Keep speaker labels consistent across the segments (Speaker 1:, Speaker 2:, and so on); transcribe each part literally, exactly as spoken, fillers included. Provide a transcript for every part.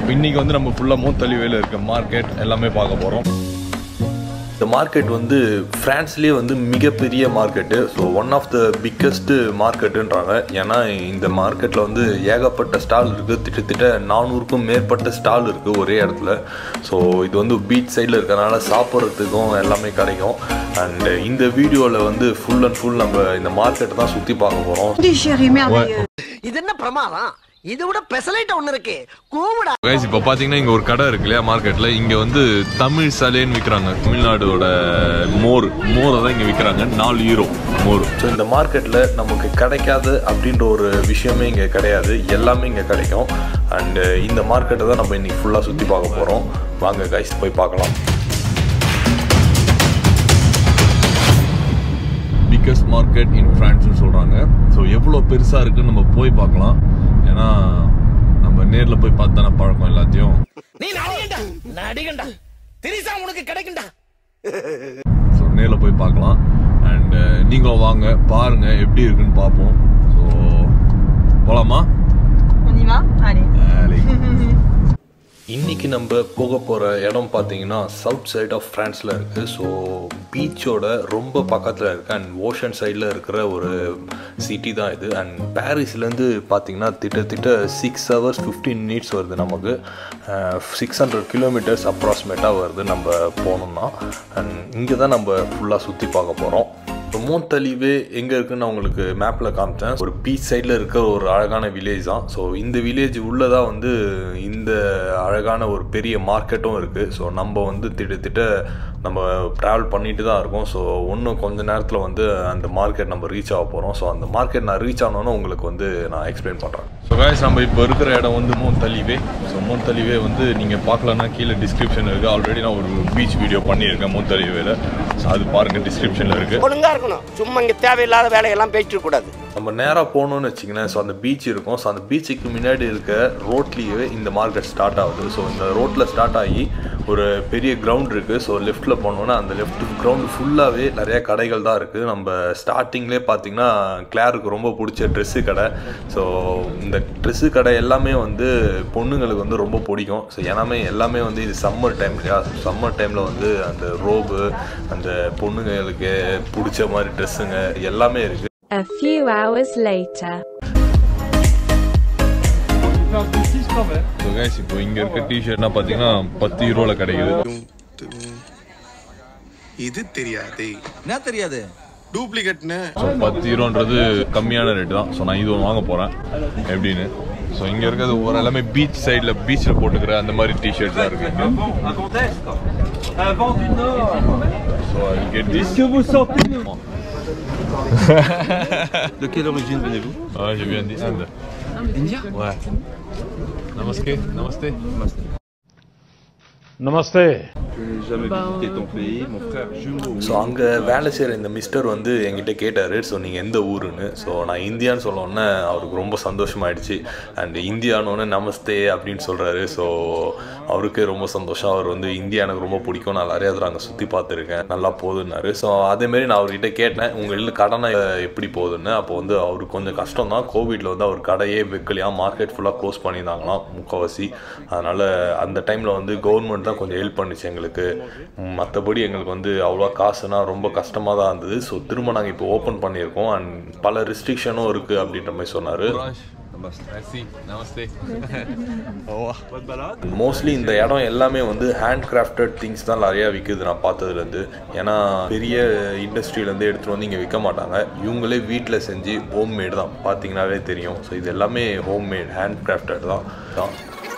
Speaker 1: இன்னைக்கு வந்து நம்ம ஃபுல்லாக மோந்தலிவேல இருக்க மார்க்கெட் எல்லாமே பார்க்க போகிறோம். இந்த மார்க்கெட் வந்து ஃப்ரான்ஸ்லேயே வந்து மிகப்பெரிய market. So one of the biggest மார்க்கெட்டுன்றாங்க. ஏன்னா இந்த மார்க்கெட்டில் வந்து ஏகப்பட்ட ஸ்டால் இருக்குது. திட்டத்தட்ட நானூறுக்கும் மேற்பட்ட ஸ்டால் இருக்குது ஒரே இடத்துல. ஸோ இது வந்து பீச் சைடில் இருக்கிறதுனால சாப்பிட்றதுக்கும் எல்லாமே கிடைக்கும். அண்ட் இந்த வீடியோவில் வந்து ஃபுல் அண்ட் ஃபுல் நம்ம இந்த மார்க்கெட்டை தான் சுற்றி பார்க்க போகிறோம்.
Speaker 2: இது என்ன பிரமாதம்? இது விட பெசலைட் ஒண்ணு இருக்கு. கூவுடா.
Speaker 1: गाइस இப்போ பாத்தீங்கன்னா இங்க ஒரு கடை இருக்கு இல்லையா மார்க்கெட்ல. இங்க வந்து தமிழ் சலேன்னு விற்கிறாங்க. தமிழ்நாடோட மோர் மோரை தான் இங்க விற்கிறாங்க. நாலு யூரோ மோர். ஸோ இந்த மார்க்கெட்ல நமக்கு கிடைக்காது அப்படின்ற ஒரு விஷயமே இங்க கிடையாது. எல்லாமே இங்க கிடைக்கும். அண்ட் இந்த மார்க்கெட்டை தான் நம்ம இன்னைக்கு ஃபுல்லா சுத்தி பார்க்க போறோம். வாங்க गाइस போய் பார்க்கலாம். பிக்கஸ்ட் மார்க்கெட் இன் பிரான்ஸ்னு சொல்றாங்க. ஸோ எவ்வளோ பெருசா இருக்குன்னு நம்ம போய் பார்க்கலாம். ஏன்னா நம்ம நேர்ல போய் பார்த்தான பழக்கம் எல்லாத்தையும்.
Speaker 2: நீ நடிகண்டா நடிகண்டா திரிசா உனக்கு கிடைக்கும்டா.
Speaker 1: ஸோ நேர்ல போய் பார்க்கலாம். அண்ட் நீங்களும் வாங்க பாருங்க எப்படி இருக்குன்னு பார்ப்போம். ஸோ போலாமா? இன்னைக்கு நம்ம போக போகிற இடம் பார்த்தீங்கன்னா சவுத் சைட் ஆஃப் ஃப்ரான்ஸில் இருக்குது. ஸோ பீச்சோட ரொம்ப பக்கத்தில் இருக்குது. அண்ட் ஓஷன் சைடில் இருக்கிற ஒரு சிட்டி தான் இது. அண்ட் பாரிஸ்லேருந்து பார்த்தீங்கன்னா திட்டத்திட்ட சிக்ஸ் ஹவர்ஸ் ஃபிஃப்டீன் மினிட்ஸ் வருது நமக்கு. சிக்ஸ் ஹண்ட்ரட் கிலோமீட்டர்ஸ் அப்ராக்சிமேட்டாக வருது நம்ம போனோம்னா. அண்ட் இங்கே தான் நம்ம ஃபுல்லாக சுற்றி பார்க்க போகிறோம். இப்போ மோந்தலிவே எங்கே இருக்குன்னு நான் உங்களுக்கு மேப்பில் காமிச்சேன். ஒரு பீச் சைடில் இருக்கிற ஒரு அழகான வில்லேஜ் தான். ஸோ இந்த வில்லேஜ் உள்ளே தான் வந்து இந்த அழகான ஒரு பெரிய மார்க்கெட்டும் இருக்குது. ஸோ நம்ம வந்து திட்டத்திட்ட நம்ம ட்ராவல் பண்ணிட்டு தான் இருக்கோம். ஸோ இன்னும் கொஞ்ச நேரத்தில் வந்து அந்த மார்க்கெட் நம்ம ரீச் ஆக போகிறோம். ஸோ அந்த மார்க்கெட் நான் ரீச் ஆனோன்னு உங்களுக்கு வந்து நான் எக்ஸ்பிளைன் பண்ணுறேன். ஸோ गाइस நம்ம இப்போ இருக்கிற இடம் வந்து மோந்தலிவே. ஸோ மோந்தலிவே வந்து நீங்கள் பார்க்கலன்னா கீழே டிஸ்கிரிப்ஷன் இருக்குது. ஆல்ரெடி நான் ஒரு பீச் வீடியோ பண்ணியிருக்கேன் மோந்தலிவேல. ஸோ அது பாருங்கள் டிஸ்கிரிப்ஷனில் இருக்குது.
Speaker 2: ஒழுங்காக இருக்கணும். சும்மா இங்கே தேவையில்லாத வேலையெல்லாம் பேசிட்டு கூடாது.
Speaker 1: நம்ம நேராக போகணுன்னு வச்சிங்கன்னா ஸோ அந்த பீச் இருக்கும். ஸோ அந்த பீச்சுக்கு முன்னாடி இருக்க ரோட்லேயே இந்த மார்க்கெட் ஸ்டார்ட் ஆகுது. ஸோ இந்த ரோட்டில் ஸ்டார்ட் ஆகி ஒரு பெரிய கிரவுண்ட் இருக்குது. ஸோ லெஃப்ட்டில் போனோன்னா அந்த லெஃப்ட் கிரவுண்டு ஃபுல்லாகவே நிறையா கடைகள் தான் இருக்குது. நம்ம ஸ்டார்டிங்லேயே பார்த்தீங்கன்னா கிளாருக்கு ரொம்ப பிடிச்ச ட்ரெஸ்ஸு கடை. ஸோ இந்த ட்ரெஸ்ஸு கடை எல்லாமே வந்து பொண்ணுங்களுக்கு வந்து ரொம்ப பிடிக்கும். ஸோ எல்லாமே எல்லாமே வந்து இது சம்மர் டைம் இல்லையா? சம்மர் டைமில் வந்து அந்த ரோபு அந்த பொண்ணுங்களுக்கு பிடிச்ச மாதிரி ட்ரெஸ்ஸுங்க எல்லாமே இருக்குது.
Speaker 3: A few hours later.
Speaker 1: So guys இப்போ இங்க இருக்க டி-ஷர்ட்னா பாத்தீங்கன்னா பத்து யூரோல கிடைக்குது.
Speaker 4: இது தெரியாது.
Speaker 5: என்ன தெரியாது?
Speaker 4: டூப்ளிகேட்னு.
Speaker 1: ஸோ பத்து யூரோன்றது கம்மியான ரேட்டு தான். ஸோ நான் இது ஒன்று வாங்க போகிறேன் எப்படின்னு. ஸோ இங்கே இருக்கிறது ஒரு எல்லாமே பீச் சைடில் பீச்சில் போட்டுக்கிற அந்த மாதிரி டிஷர்ட் தான் இருக்குது. So I get this.
Speaker 5: De quelle origine venez-vous?
Speaker 1: Ah, je viens d'Inde.
Speaker 5: India?
Speaker 1: Ouais. Namaste. Namaste.
Speaker 5: Namaste.
Speaker 6: Namaste.
Speaker 5: Je n'ai jamais visité ton pays, mon frère jumeau.
Speaker 1: So அங்கே வேலை செய்கிற இந்த மிஸ்டர் வந்து என்கிட்ட கேட்டார். ஸோ நீங்கள் எந்த ஊருன்னு. ஸோ நான் இந்தியான்னு சொல்லோன்னே அவருக்கு ரொம்ப சந்தோஷமாயிடுச்சு. அண்ட் இந்தியானோடனே நமஸ்தே அப்படின்னு சொல்கிறாரு. ஸோ அவருக்கு ரொம்ப சந்தோஷம். அவர் வந்து இந்தியா எனக்கு ரொம்ப பிடிக்கும். நான் நிறையா தடவை அங்கே சுற்றி பார்த்துருக்கேன். நல்லா போகுதுன்னாரு. ஸோ அதேமாரி நான் அவர்கிட்ட கேட்டேன் உங்கள் இல்லை கடனை எப்படி போகுதுன்னு. அப்போ வந்து அவருக்கு கொஞ்சம் கஷ்டம் தான். கோவிடில் வந்து அவர் கடையே வைக்கலையா, மார்க்கெட் ஃபுல்லாக க்ளோஸ் பண்ணியிருந்தாங்களாம் முக்கால்வாசி. அதனால் அந்த டைமில் வந்து கவர்மெண்ட் தான் கொஞ்சம் ஹெல்ப் பண்ணிச்சு எங்களுக்கு. மற்றபடி எங்களுக்கு வந்து அவ்வளோ காசுனா ரொம்ப கஷ்டமாக தான் இருந்தது. ஸோ திரும்ப நாங்கள் இப்போ ஓப்பன் பண்ணியிருக்கோம். அண்ட் பல ரெஸ்ட்ரிக்ஷனும் இருக்குது அப்படின்ற மாதிரி சொன்னார். மோஸ்ட்லி இந்த இடம் எல்லாமே வந்து ஹேண்ட் கிராஃப்டட் திங்ஸ் தான் நிறையா விற்குது நான் பார்த்ததுலேருந்து. ஏன்னா பெரிய இண்டஸ்ட்ரியிலேருந்து எடுத்துகிட்டு வந்து இங்கே விற்க மாட்டாங்க. இவங்களே வீட்டில் செஞ்சு ஹோம்மேட் தான். பார்த்தீங்கன்னாவே தெரியும். ஸோ இது எல்லாமே ஹோம்மேட் ஹேண்ட் கிராஃப்டட் தான் தான்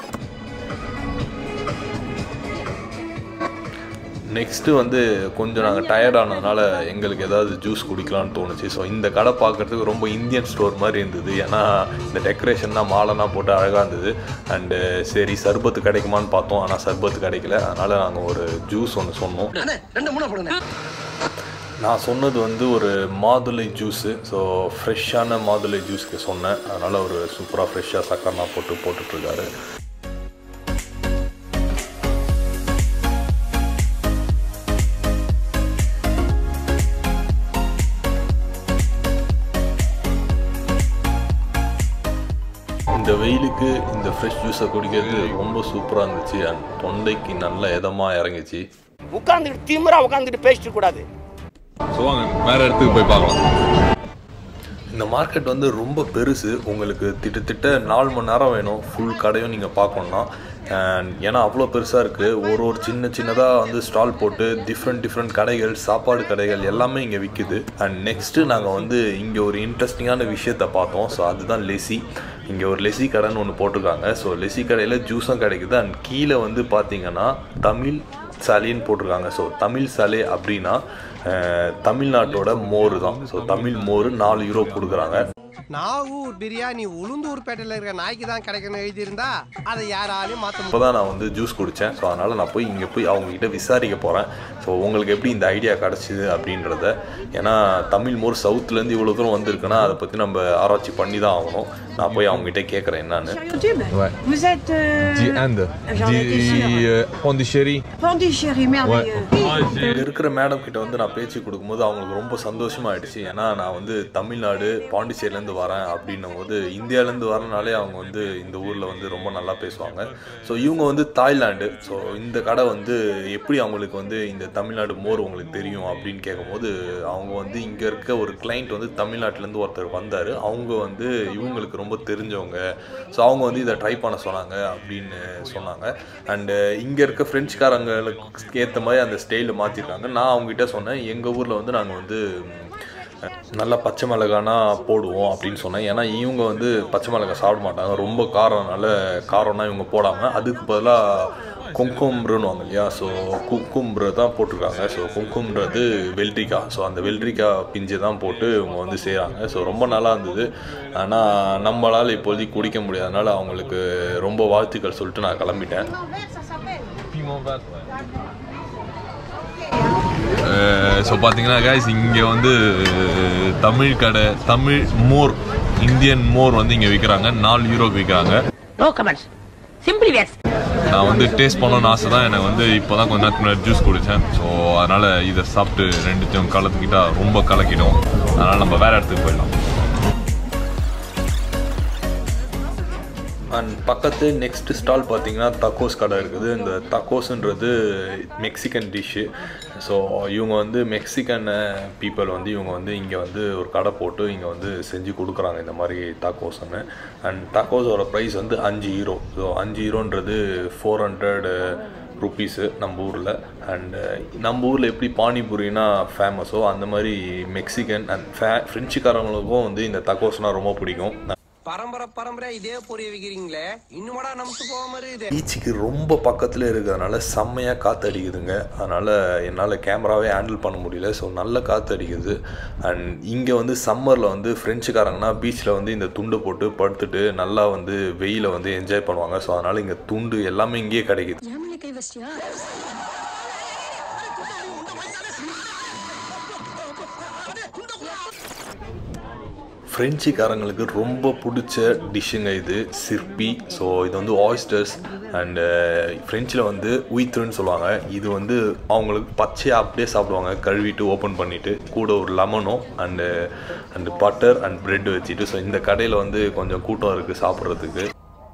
Speaker 1: நெக்ஸ்ட்டு வந்து கொஞ்சம் நாங்கள் டயர்டானதுனால எங்களுக்கு ஏதாவது ஜூஸ் குடிக்கலான்னு தோணுச்சு. ஸோ இந்த கடை பார்க்குறதுக்கு ரொம்ப இந்தியன் ஸ்டோர் மாதிரி இருந்தது. ஏன்னா இந்த டெக்கரேஷன்லாம் மாலைலாம் போட்டு அழகாக இருந்தது. அண்டு சரி சர்பத்து கிடைக்குமான்னு பார்த்தோம். ஆனால் சர்பத்து கிடைக்கல. அதனால் நாங்கள் ஒரு ஜூஸ் ஒன்று சொன்னோம். நான் சொன்னது வந்து ஒரு மாதுளை ஜூஸு. ஸோ ஃப்ரெஷ்ஷான மாதுளை ஜூஸ்க்கு சொன்னேன். அதனால் ஒரு சூப்பராக ஃப்ரெஷ்ஷாக சக்கரெலாம் போட்டு போட்டுட்ருக்காரு. இந்த வெயிலுக்கு இந்த ஃப்ரெஷ் ஜூஸை குடிக்கிறது ரொம்ப சூப்பராக இருந்துச்சு அண்ட் தொண்டைக்கு நல்ல இதமாக இறங்கிச்சு.
Speaker 2: உட்காந்துட்டு திமிரா உட்காந்துட்டு பேசிட்டு கூடாது.
Speaker 1: ஸோ வாங்க வேறு இடத்துக்கு போய் பார்க்கலாம். இந்த மார்க்கெட் வந்து ரொம்ப பெருசு. உங்களுக்கு திட்டத்திட்ட நாலு மணி நேரம் வேணும் ஃபுல் கடையும் நீங்கள் பார்க்கணுன்னா. அண்ட் ஏன்னா அவ்வளோ பெருசாக இருக்குது. ஒரு ஒரு சின்ன சின்னதாக வந்து ஸ்டால் போட்டு டிஃப்ரெண்ட் டிஃப்ரெண்ட் கடைகள், சாப்பாடு கடைகள் எல்லாமே இங்கே விற்கிது. அண்ட் நெக்ஸ்ட்டு நாங்கள் வந்து இங்கே ஒரு இன்ட்ரெஸ்டிங்கான விஷயத்தை பார்த்தோம். ஸோ அதுதான் லெசி. இங்கே ஒரு லெசி கடைன்னு ஒன்று போட்டிருக்காங்க. ஸோ லெசி கடையில் ஜூஸும் கிடைக்குது. அண்ட் கீழே வந்து பார்த்தீங்கன்னா தமிழ் சாலைன்னு போட்டிருக்காங்க. ஸோ தமிழ் சாலை அப்படின்னா தமிழ்நாட்டோட மோர் தான். ஸோ தமிழ் மோர் நாலு யூரோ கொடுக்குறாங்க.
Speaker 2: நாகூர் பிரியாணி உளுந்தூர் பேட்டையில் இருக்கிற நாய்க்கு தான் கிடைக்கணும் எழுதியிருந்தா அதை யாராலையும் மாற்ற
Speaker 1: இப்போ தான் நான் வந்து ஜூஸ் குடித்தேன். ஸோ அதனால் நான் போய் இங்கே போய் அவங்ககிட்ட விசாரிக்க போகிறேன். ஸோ உங்களுக்கு எப்படி இந்த ஐடியா கிடச்சிது அப்படின்றத. ஏன்னா தமிழ் மோர் சவுத்துலேருந்து இவ்வளோ தூரம் வந்திருக்குன்னா அதை பற்றி நம்ம ஆராய்ச்சி பண்ணி தான் ஆகணும். நான் போய் அவங்ககிட்ட கேட்குறேன் என்னன்னு.
Speaker 7: Vous êtes euh... Di Inde. Di Pondichéry. Pondichéry, merveilleux.
Speaker 1: இருக்கிற மேடம் கிட்ட வந்து நான் பேச்சு கொடுக்கும்போது அவங்களுக்கு ரொம்ப சந்தோஷமாயிடுச்சு. ஏன்னா நான் வந்து தமிழ்நாடு பாண்டிச்சேரியிலேருந்து வரேன் அப்படின்னும் போது இந்தியாவிலேருந்து வரனாலே அவங்க வந்து இந்த ஊரில் வந்து ரொம்ப நல்லா பேசுவாங்க. ஸோ இவங்க வந்து தாய்லாண்டு. ஸோ இந்த கடை வந்து எப்படி அவங்களுக்கு வந்து இந்த தமிழ்நாடு மோர் உங்களுக்கு தெரியும் அப்படின்னு கேட்கும்போது அவங்க வந்து இங்கே இருக்க ஒரு கிளைண்ட் வந்து தமிழ்நாட்டிலேருந்து ஒருத்தர் வந்தார். அவங்க வந்து இவங்களுக்கு ரொம்ப தெரிஞ்சவங்க. ஸோ அவங்க வந்து இதை ட்ரை பண்ண சொன்னாங்க அப்படின்னு சொன்னாங்க. அண்டு இங்கே இருக்க ஃப்ரெஞ்சுக்காரங்களுக்கு ஏற்ற மாதிரி அந்த ஸ்டைலில் மாற்றிருக்காங்க. நான் அவங்ககிட்ட சொன்னேன் எங்கள் ஊரில் வந்து நாங்கள் வந்து நல்லா பச்சை மிளகானா போடுவோம் அப்படின்னு சொன்னேன். ஏன்னா இவங்க வந்து பச்சை மிளகாய் சாப்பிட மாட்டாங்க, ரொம்ப காரம்னால காரம்னா இவங்க போடாமல் அதுக்கு பதிலாக குங்கும்ருன்னுவாங்க இல்லையா. ஸோ குங்கும்ரு தான் போட்டிருக்காங்க. ஸோ குங்கும்ன்றது வெள்ளரிக்காய். ஸோ அந்த வெள்ளரிக்காய் பிஞ்சு தான் போட்டு இவங்க வந்து செய்கிறாங்க. ஸோ ரொம்ப நல்லா இருந்தது. ஆனால் நம்மளால் இப்போதைக்கு குடிக்க முடியாதனால அவங்களுக்கு ரொம்ப வாழ்த்துக்கள் சொல்லிட்டு நான் கிளம்பிட்டேன். ஸோ பார்த்தீங்கன்னா கைஸ் இங்கே வந்து தமிழ் கடை, தமிழ் மோர், இந்தியன் மோர் வந்து இங்கே விற்கிறாங்க. நாலு யூரோக்கு விற்கிறாங்க. நான் வந்து டேஸ்ட் பண்ணணும்னு ஆசை தான். எனக்கு வந்து இப்போ தான் கொஞ்ச நேரத்துக்கு முன்னாடி ஜூஸ் குடித்தேன். ஸோ அதனால் இதை சாப்பிட்டு ரெண்டுத்தையும் கலந்துக்கிட்டா ரொம்ப கலக்கிடும். அதனால் நம்ம வேறு இடத்துக்கு போயிடலாம். அண்ட் பக்கத்து நெக்ஸ்ட் ஸ்டால் பார்த்தீங்கன்னா தக்கோஸ் கடை இருக்குது. இந்த தக்கோஸுன்றது மெக்சிகன் டிஷ்ஷு. ஸோ இவங்க வந்து மெக்சிகன் பீப்புள் வந்து இவங்க வந்து இங்கே வந்து ஒரு கடை போட்டு இங்கே வந்து செஞ்சு கொடுக்குறாங்க இந்த மாதிரி தாக்கோஸ்ன்னு. அண்ட் தாக்கோஸோட ப்ரைஸ் வந்து அஞ்சு யூரோ. ஸோ அஞ்சு யூரோன்றது ஃபோர் ஹண்ட்ரட் ருப்பீஸு நம்ம ஊரில். அண்டு நம்ம ஊரில் எப்படி பானிபூரினா ஃபேமஸோ அந்த மாதிரி மெக்சிகன் அண்ட் ஃபே ஃப்ரெஞ்சுக்காரங்களுக்கும் வந்து இந்த தக்கோஸ்னால் ரொம்ப பிடிக்கும்.
Speaker 2: பரம்பரை பரம்பரை இதே பொரிய வைக்கிறீங்களே, இன்னும்டா நமக்கு போக மாதிரி இது.
Speaker 1: பீச்சுக்கு ரொம்ப பக்கத்தில் இருக்கிறதுனால செம்மையாக காற்று அடிக்குதுங்க. அதனால் என்னால் கேமராவே ஹேண்டில் பண்ண முடியல. ஸோ நல்ல காற்று அடிக்குது. அண்ட் இங்கே வந்து சம்மரில் வந்து ஃப்ரெஞ்சுக்காரங்கன்னா பீச்சில் வந்து இந்த துண்டு போட்டு படுத்துட்டு நல்லா வந்து வெயிலை வந்து என்ஜாய் பண்ணுவாங்க. ஸோ அதனால் இங்கே துண்டு எல்லாமே இங்கேயே கிடைக்குது. ஃப்ரெஞ்சுக்காரங்களுக்கு ரொம்ப பிடிச்ச டிஷ்ஷுங்க இது, சிற்பி. ஸோ இது வந்து ஆயிஸ்டர்ஸ் அண்டு ஃப்ரெஞ்சில் வந்து உயித்ருன்னு சொல்லுவாங்க. இது வந்து அவங்களுக்கு பச்சையாக அப்படியே சாப்பிடுவாங்க, கழுவிட்டு ஓப்பன் பண்ணிவிட்டு கூட ஒரு லெமனும் and and butter and bread வச்சுட்டு. ஸோ இந்த கடையில் வந்து கொஞ்சம் கூட்டம் இருக்குது சாப்பிட்றதுக்கு.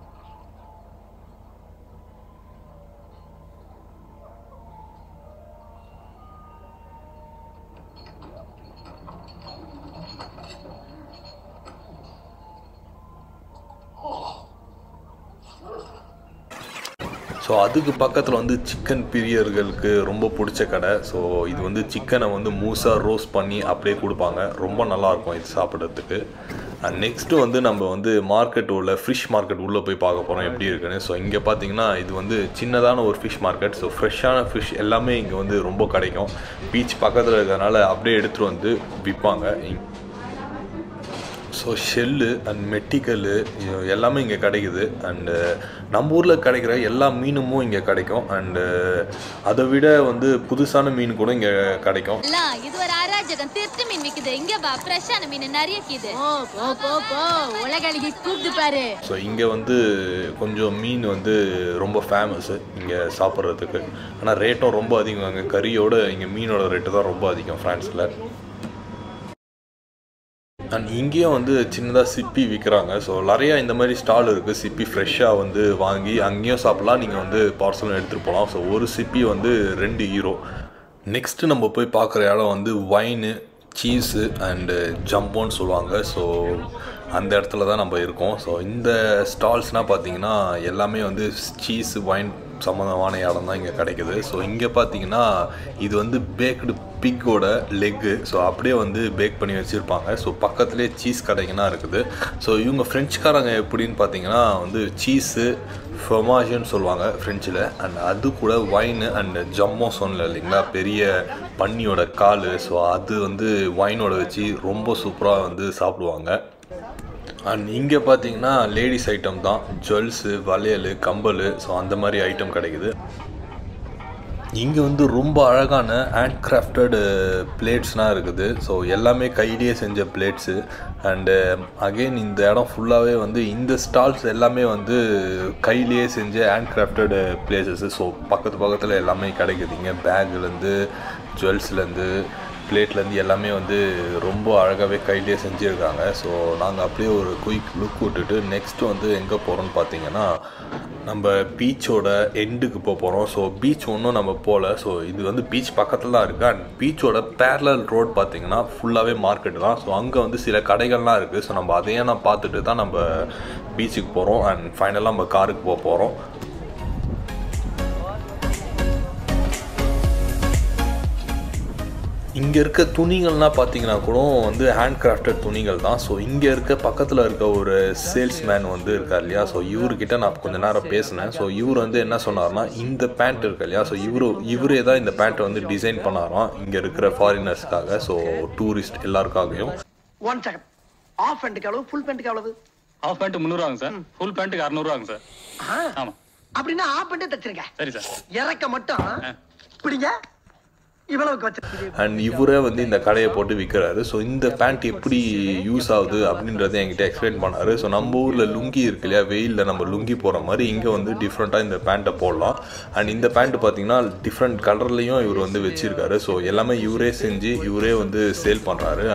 Speaker 1: ஸோ அதுக்கு பக்கத்தில் வந்து சிக்கன் பிரியர்களுக்கு ரொம்ப பிடிச்ச கடை. ஸோ இது வந்து சிக்கனை வந்து மூஸாக ரோஸ்ட் பண்ணி அப்படியே கொடுப்பாங்க. ரொம்ப நல்லாயிருக்கும் இது சாப்பிட்றதுக்கு. அண்ட் நெக்ஸ்ட்டு வந்து நம்ம வந்து மார்க்கெட் உள்ள ஃபிஷ் மார்க்கெட் உள்ளே போய் பார்க்க போகிறோம் எப்படி இருக்குன்னு. ஸோ இங்கே பார்த்தீங்கன்னா இது வந்து சின்னதான ஒரு ஃபிஷ் மார்க்கெட். ஸோ ஃப்ரெஷ்ஷான ஃபிஷ் எல்லாமே இங்கே வந்து ரொம்ப கிடைக்கும். பீச் பக்கத்தில் இருக்கிறதுனால அப்படியே எடுத்துகிட்டு வந்து விற்பாங்க. ஸோ ஷெல்லு அண்ட் மெட்டிக்கல் எல்லாமே இங்கே கிடைக்குது. அண்டு நம்ம ஊரில் கிடைக்கிற எல்லா மீனுமும் இங்கே கிடைக்கும். அண்டு அதை விட வந்து புதுசான மீன் கூட இங்கே கிடைக்கும்.
Speaker 8: இது ஒரு அராஜகம். திருட்டு மீன் விக்குது இங்க. பா ஃப்ரெஷ்ஷான மீன் நிறைய கீது. உலகளுக்கு கூப்பிட்டு பாரு.
Speaker 1: ஸோ இங்கே வந்து கொஞ்சம் மீன் வந்து ரொம்ப ஃபேமஸ்ஸு இங்கே சாப்பிட்றதுக்கு. ஆனால் ரேட்டும் ரொம்ப அதிகம். அங்கே கறியோட இங்கே மீனோட ரேட்டு தான் ரொம்ப அதிகம் ஃப்ரான்ஸில். அண்ட் இங்கேயும் வந்து சின்னதாக சிப்பி விற்கிறாங்க. ஸோ நிறையா இந்த மாதிரி ஸ்டால் இருக்குது. சிப்பி ஃப்ரெஷ்ஷாக வந்து வாங்கி அங்கேயும் சாப்பிட்லாம், நீங்கள் வந்து பார்சலும் எடுத்துகிட்டு போகலாம். ஸோ ஒரு சிப்பி வந்து ரெண்டு ஈரோ. நெக்ஸ்ட்டு நம்ம போய் பார்க்குற இடம் வந்து வைனு, சீஸு அண்டு ஜம்போன்னு சொல்லுவாங்க. ஸோ அந்த இடத்துல தான் நம்ம இருக்கோம். ஸோ இந்த ஸ்டால்ஸ்னால் பார்த்திங்கன்னா எல்லாமே வந்து சீஸு வைன் சம்மந்தமான இடம் தான் இங்கே கிடைக்குது. ஸோ இங்கே பார்த்தீங்கன்னா இது வந்து பேக்டு பிக்கோட லெக்கு. ஸோ அப்படியே வந்து பேக் பண்ணி வச்சுருப்பாங்க. ஸோ பக்கத்துலேயே சீஸ் கடைங்கன்னா இருக்குது. ஸோ இவங்க ஃப்ரெஞ்சுக்காரங்க எப்படின்னு பார்த்தீங்கன்னா வந்து சீஸு ஃப்ரொமாஜுன்னு சொல்லுவாங்க ஃப்ரெஞ்சில். அண்ட் அது கூட வைனு அண்ட் ஜம்மோ சொன்னல இல்லைங்களா, பெரிய பன்னியோட கால். ஸோ அது வந்து வைனோட வச்சு ரொம்ப சூப்பராக வந்து சாப்பிடுவாங்க. அண்ட் இங்கே பார்த்தீங்கன்னா லேடிஸ் ஐட்டம் தான், ஜுவல்ஸு, வளையல், கம்பல். ஸோ அந்த மாதிரி ஐட்டம் கிடைக்குது. இங்கே வந்து ரொம்ப அழகான ஹேண்ட் கிராஃப்டடு பிளேட்ஸ்லாம் இருக்குது. ஸோ எல்லாமே கையிலேயே செஞ்ச பிளேட்ஸு. அண்டு அகெயின் இந்த இடம் ஃபுல்லாகவே வந்து இந்த ஸ்டால்ஸ் எல்லாமே வந்து கையிலேயே செஞ்ச ஹேண்ட் கிராஃப்டடு பிளேசஸ்ஸு. ஸோ பக்கத்து பக்கத்தில் எல்லாமே கிடைக்குதுங்க. பேக்லேருந்து ஜுவல்ஸ்லேருந்து பிளேட்லேருந்து எல்லாமே வந்து ரொம்ப அழகாகவே கையிலேயே செஞ்சுருக்காங்க. ஸோ நாங்கள் அப்படியே ஒரு குயிக் லுக் விட்டுட்டு நெக்ஸ்ட்டு வந்து எங்கே போகிறோன்னு பார்த்தீங்கன்னா நம்ம பீச்சோட எண்டுக்கு போக போகிறோம். ஸோ பீச் ஒன்றும் நம்ம போகல. ஸோ இது வந்து பீச் பக்கத்தில் தான் இருக்குது. அண்ட் பீச்சோட பேரலல் ரோட் பார்த்திங்கன்னா ஃபுல்லாகவே மார்க்கெட்டு தான். ஸோ அங்கே வந்து சில கடைகள்லாம் இருக்குது. ஸோ நம்ம அதையே நான் பார்த்துட்டு தான் நம்ம பீச்சுக்கு போகிறோம். அண்ட் ஃபைனலாக நம்ம காருக்கு போக போகிறோம். இங்கே இருக்க துணிகள்லாம் பார்த்தீங்கன்னா கூட வந்து ஹேண்ட் கிராஃப்டட் துணிகள் தான். ஸோ இங்கே இருக்க பக்கத்தில் இருக்க ஒரு சேல்ஸ்மேன் வந்து இருக்கார் இல்லையா, ஸோ இவர்கிட்ட நான் கொஞ்சம் நேரம் பேசினேன். ஸோ இவர் வந்து என்ன சொன்னார்னா, இந்த பேண்ட் இருக்கு இல்லையா, ஸோ இவரு இவரே தான் இந்த பேண்ட்டை வந்து டிசைன் பண்ணாராம் இங்கே இருக்கிற ஃபாரினர்ஸ்க்காக. ஸோ டூரிஸ்ட் எல்லாருக்காகவும்.
Speaker 2: ஒன் செகண்ட், ஆஃப் பேண்ட்டுக்கு எவ்வளவு, ஃபுல் பேண்ட்டுக்கு எவ்வளவு?
Speaker 9: ஆஃப் பேண்ட் முந்நூறுவாங்க சார், ஃபுல் பேண்ட்டுக்கு அறுநூறுவாங்க சார். ஆமாம்.
Speaker 2: அப்படின்னா ஆஃப் பேண்ட்டே தச்சிருங்க.
Speaker 9: சரி சார்.
Speaker 2: இறக்க மட்டும் பிடிங்க.
Speaker 1: அண்ட் இவரே வந்து இந்த கடையை போட்டு விற்கிறாரு. ஸோ இந்த பேண்ட் எப்படி யூஸ் ஆகுது அப்படின்றத என்கிட்ட எக்ஸ்பிளைன் பண்ணார். ஸோ நம்ம ஊரில் லுங்கி இருக்கு இல்லையா, வெயிலில் நம்ம லுங்கி போகிற மாதிரி இங்கே வந்து டிஃப்ரெண்ட்டாக இந்த பேண்ட்டை போடலாம். அண்ட் இந்த பேண்ட்டு பார்த்தீங்கன்னா டிஃப்ரெண்ட் கலர்லேயும் இவர் வந்து வச்சுருக்காரு. ஸோ எல்லாமே இவரே செஞ்சு இவரே வந்து சேல் பண்ணுறாரு.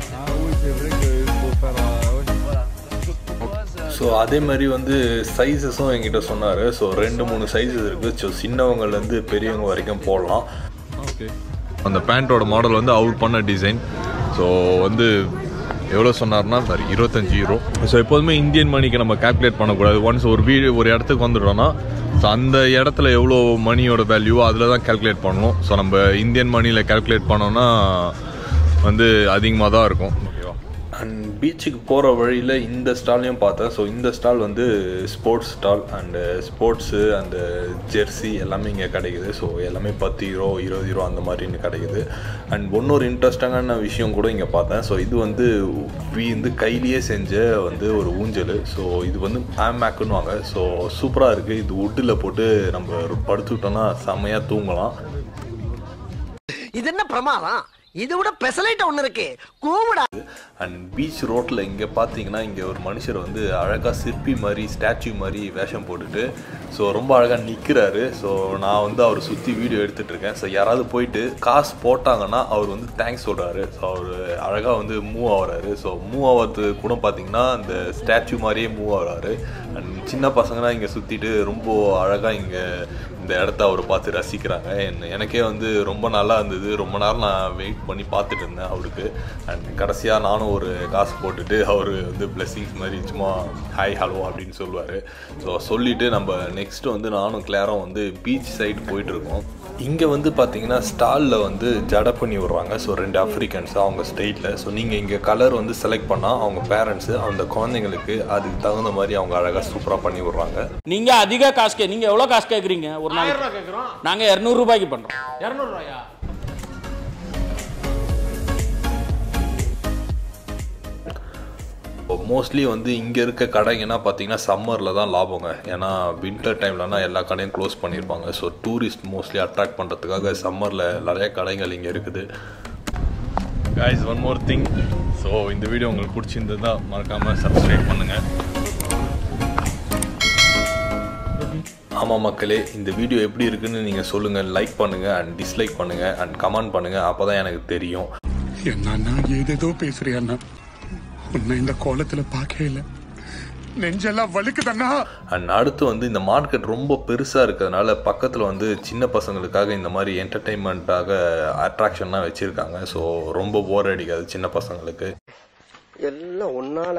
Speaker 1: ஸோ அதே மாதிரி வந்து சைஸஸும் என்கிட்ட சொன்னார். ஸோ ரெண்டு மூணு சைஸஸ் இருக்குது. ஸோ சின்னவங்கலேருந்து பெரியவங்க வரைக்கும் போடலாம். ஓகே, அந்த பேண்ட்டோட மாடல் வந்து அவர் பண்ண டிசைன். ஸோ வந்து எவ்வளோ சொன்னார்னா சாரி இருபத்தஞ்சி யூரோ. ஸோ எப்போதுமே இந்தியன் மணிக்கு நம்ம கால்குலேட் பண்ணக்கூடாது. ஒன்ஸ் ஒரு வீடு ஒரு இடத்துக்கு வந்துட்டோம்னா ஸோ அந்த இடத்துல எவ்வளோ மணியோட வேல்யூவோ அதில் தான் கால்குலேட் பண்ணணும். ஸோ நம்ம இந்தியன் மணியில் கால்குலேட் பண்ணோன்னா வந்து அதிகமாக தான் இருக்கும். அண்ட் பீச்சுக்கு போகிற வழியில் இந்த ஸ்டால்லையும் பார்த்தேன். ஸோ இந்த ஸ்டால் வந்து sports stall and sports and jersey எல்லாமே இங்கே கிடைக்குது. ஸோ எல்லாமே பத்து யூரோ இருபது யூரோ அந்த மாதிரின்னு கிடைக்குது. அண்ட் இன்னொரு இன்ட்ரெஸ்டான விஷயம் கூட இங்கே பார்த்தேன். ஸோ இது வந்து வந்து கையிலேயே செஞ்ச வந்து ஒரு ஊஞ்சல். ஸோ இது வந்து ஆமேக்குன்னு வாங்க. ஸோ சூப்பராக இருக்குது. இது வுட்டில் போட்டு நம்ம படுத்துக்கிட்டோன்னா செம்மையாக தூங்கலாம்.
Speaker 2: இது என்ன பிரமாதம், இது விட பெசலைட் ஒன்று இருக்கு கூமுடா.
Speaker 1: அண்ட் பீச் ரோட்டில் இங்கே பார்த்தீங்கன்னா இங்கே ஒரு மனுஷர் வந்து அழகாக சிற்பி மாதிரி ஸ்டாச்சு மாதிரி வேஷம் போட்டுட்டு ஸோ ரொம்ப அழகாக நிற்கிறாரு. ஸோ நான் வந்து அவர் சுற்றி வீடியோ எடுத்துகிட்டு இருக்கேன். ஸோ யாராவது போயிட்டு காசு போட்டாங்கன்னா அவர் வந்து தேங்க்ஸ் சொல்கிறாரு. ஸோ அவர் அழகாக வந்து மூவ் ஆகிறாரு. ஸோ மூவ் ஆகிறது கூட பார்த்தீங்கன்னா அந்த ஸ்டாச்சு மாதிரியே மூவ் ஆகிறாரு. அண்ட் சின்ன பசங்களாம் இங்கே சுற்றிட்டு ரொம்ப அழகாக இங்கே இந்த இடத்த அவர் பார்த்து ரசிக்கிறாங்க. என் எனக்கே வந்து ரொம்ப நல்லா இருந்தது. ரொம்ப நேரம் நான் வெயிட் பண்ணி பார்த்துட்டு இருந்தேன் அவருக்கு. அண்ட் கடைசியாக நானும் ஒரு காசு போட்டுட்டு அவர் வந்து பிளெஸிங்ஸ் மாதிரி சும்மா ஹாய் ஹலோ அப்படின்னு சொல்லுவார். ஸோ சொல்லிவிட்டு நம்ம நெக்ஸ்ட்டு வந்து நானும் கிளாரும் வந்து பீச் சைடு போயிட்டுருக்கோம். இங்கே வந்து பார்த்தீங்கன்னா ஸ்டாலில் வந்து ஜடை பண்ணி விடுறாங்க. ஸோ ரெண்டு ஆஃப்ரிக்கன்ஸ் அவங்க ஸ்டைட்டில். ஸோ நீங்கள் இங்கே கலர் வந்து செலக்ட் பண்ணால் அவங்க பேரண்ட்ஸு அந்த குழந்தைங்களுக்கு அதுக்கு தகுந்த மாதிரி அவங்க அழகாக சூப்பராக பண்ணி விடுறாங்க.
Speaker 10: நீங்கள் அதிக காசு கே நீங்கள் எவ்வளோ காசு கேட்குறீங்க? ஒரு நாளைக்கு கேட்குறோம் நாங்கள் இரநூறுபாய்க்கு பண்ணுறோம். இரநூறுவாயா?
Speaker 1: மோஸ்ட்லி வந்து இங்கே இருக்க கடைங்கன்னா பார்த்தீங்கன்னா சம்மரில் தான் லாபங்க. ஏன்னா வின்டர் டைம்லனா எல்லா கடையும் க்ளோஸ் பண்ணியிருப்பாங்க. ஸோ டூரிஸ்ட் மோஸ்ட்லி அட்ராக்ட் பண்ணுறதுக்காக சம்மரில் நிறைய கடைகள் இங்கே இருக்குது. Guys one more thing. So இந்த வீடியோ உங்களுக்கு பிடிச்சிருந்தது தான் மறக்காமல் சப்ஸ்கிரைப் பண்ணுங்கள். ஆமாம் மக்களே, இந்த வீடியோ எப்படி இருக்குன்னு நீங்கள் சொல்லுங்கள். லைக் பண்ணுங்கள் அண்ட் டிஸ்லைக் பண்ணுங்கள் அண்ட் கமெண்ட் பண்ணுங்கள். அப்போ தான் எனக்கு தெரியும்.
Speaker 4: என்ன ஏதேதோ பேசுறியா? உன்னை இந்த கோலத்துல பார்க்கவே இல்லை, நெஞ்செல்லாம் வலிக்குதண்ணா.
Speaker 1: அண்ட் அடுத்து வந்து இந்த மார்க்கெட் ரொம்ப பெருசாக இருக்கிறதுனால பக்கத்தில் வந்து சின்ன பசங்களுக்காக இந்த மாதிரி என்டர்டெயின்மெண்ட்டாக அட்ராக்ஷன்லாம் வச்சுருக்காங்க. ஸோ ரொம்ப போர் அடிக்காது சின்ன பசங்களுக்கு.
Speaker 2: எல்லாம் ஒன்னால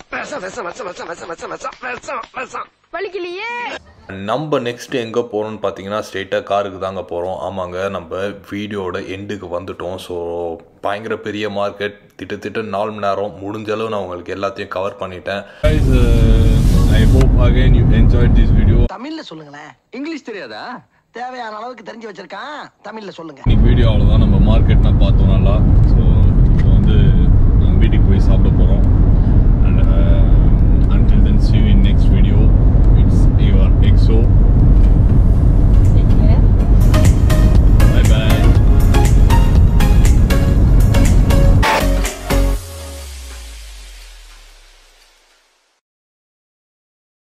Speaker 8: வலிக்கலையே.
Speaker 1: நம்ம நெக்ஸ்ட் எங்கே போகிறோம்னு பார்த்தீங்கன்னா ஸ்ட்ரெயிட்டாக காருக்கு தாங்க போகிறோம். ஆமாங்க, நம்ம வீடியோட எண்டுக்கு வந்துட்டோம். ஸோ பயங்கர பெரிய மார்க்கெட், திட்டத்திட்ட நாலு மணி நேரம் முடிஞ்ச அளவு நான் உங்களுக்கு எல்லாத்தையும் கவர் பண்ணிட்டேன்.
Speaker 7: Guys, uh, I hope again you enjoyed this video.
Speaker 2: தமிழ்ல சொல்லுங்களேன்.
Speaker 5: இங்கிலீஷ் தெரியாதா?
Speaker 2: தேவையான அளவுக்கு தெரிஞ்சு வச்சிருக்கான், தமிழ்ல சொல்லுங்க.
Speaker 7: இன்னைக்கு வீடியோ அவ்வளோதான். நம்ம மார்க்கெட்